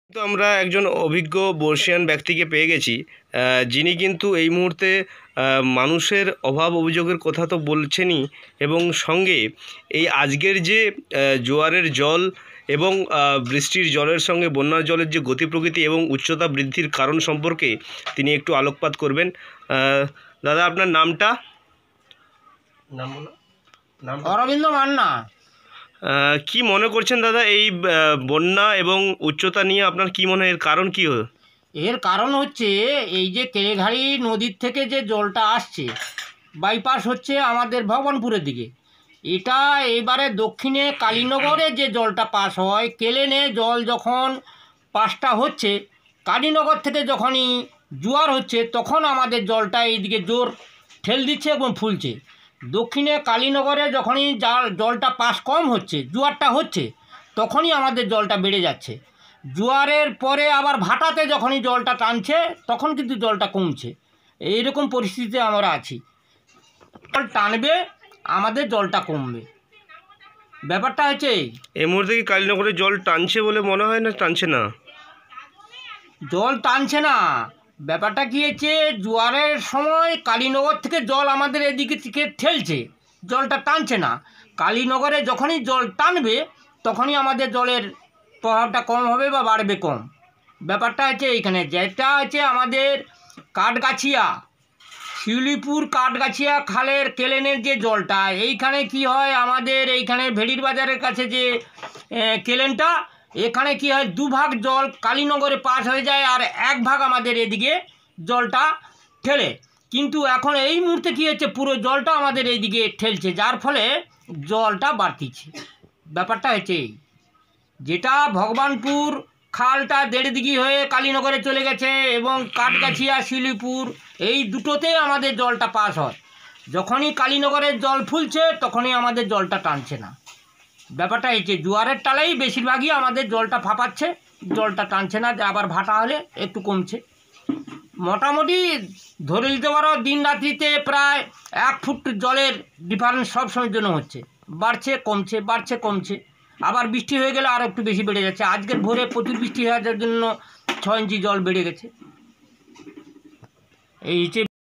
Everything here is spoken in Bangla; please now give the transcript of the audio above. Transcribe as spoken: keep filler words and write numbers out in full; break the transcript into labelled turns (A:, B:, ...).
A: তো আমরা একজন অভিজ্ঞ বর্ষিয়ান ব্যক্তিকে পেয়ে গেছি, যিনি কিন্তু এই মুহূর্তে মানুষের অভাব অভিযোগের কথা তো বলছেনই, এবং সঙ্গে এই আজকের যে জোয়ারের জল এবং বৃষ্টির জলের সঙ্গে বন্যার জলের যে গতি প্রকৃতি এবং উচ্চতা বৃদ্ধির কারণ সম্পর্কে তিনি একটু আলোকপাত করবেন। দাদা, আপনার নামটা? নাম বলো। নাম
B: অরবিন্দ মান্না।
A: কি মনে করছেন দাদা এই বন্যা এবং উচ্চতা নিয়ে? আপনার কি মনে হয় এর কারণ কি?
B: এর কারণ হচ্ছে এই যে কেলেঘাড়ি নদীর থেকে যে জলটা আসছে বাইপাস হচ্ছে আমাদের ভগবানপুরের দিকে, এটা এবারে দক্ষিণে কালীনগরে যে জলটা পাস হয়, কেলেনে জল যখন পাসটা হচ্ছে কালীনগর থেকে যখনই জোয়ার হচ্ছে তখন আমাদের জলটা এইদিকে জোর ঠেল দিচ্ছে এবং ফুলছে। দক্ষিণে কালীনগরে যখনই জাল জলটা পাস কম হচ্ছে, জোয়ারটা হচ্ছে, তখনই আমাদের জলটা বেড়ে যাচ্ছে। জোয়ারের পরে আবার ভাটাতে যখনই জলটা টানছে তখন কিন্তু জলটা কমছে। এইরকম পরিস্থিতিতে আমরা আছি। জল টানবে, আমাদের জলটা কমবে। ব্যাপারটা হচ্ছে
A: এই মুহূর্তে কি কালীনগরে জল টানছে বলে মনে হয় না টানছে না?
B: জল টানছে না। ব্যাপারটা কী হচ্ছে, জোয়ারের সময় কালীনগর থেকে জল আমাদের এদিকে থেকে ঠেলছে, জলটা টানছে না। কালীনগরে যখনই জল টানবে তখনই আমাদের জলের প্রভাবটা কম হবে বা বাড়বে কম। ব্যাপারটা হচ্ছে এইখানে যেটা হচ্ছে আমাদের কাঠগাছিয়া শিউলিপুর কাঠগাছিয়া খালের কেলেনের যে জলটা, এইখানে কি হয়, আমাদের এইখানে ভেড়ির বাজারের কাছে যে কেলেনটা, এখানে কি হয়, দুভাগ জল কালীনগরে পাস হয়ে যায় আর এক ভাগ আমাদের এদিকে জলটা ঠেলে। কিন্তু এখন এই মুহূর্তে কী হচ্ছে, পুরো জলটা আমাদের এইদিকে ঠেলছে, যার ফলে জলটা বাড়তিছে। ব্যাপারটা হচ্ছে এই, যেটা ভগবানপুর খালটা দেড় দিঘি হয়ে কালীনগরে চলে গেছে এবং কাঠগাছিয়া শিলিপুর এই দুটোতেই আমাদের জলটা পাস হয়। যখনই কালীনগরের জল ফুলছে তখনই আমাদের জলটা টানছে না। ব্যাপারটা হচ্ছে জোয়ারের টালেই বেশিরভাগই আমাদের জলটা ফাঁপাচ্ছে, জলটা টানছে না। আবার ভাটা হলে একটু কমছে। মোটামুটি ধরে নিতে পারো দিন রাত্রিতে প্রায় এক ফুট জলের ডিফারেন্স সব সময়ের জন্য হচ্ছে, বাড়ছে কমছে, বাড়ছে কমছে। আবার বৃষ্টি হয়ে গেলে আরও একটু বেশি বেড়ে যাচ্ছে। আজকের ভোরে প্রচুর বৃষ্টি হওয়ার জন্য ছ ইঞ্চি জল বেড়ে গেছে। এই হচ্ছে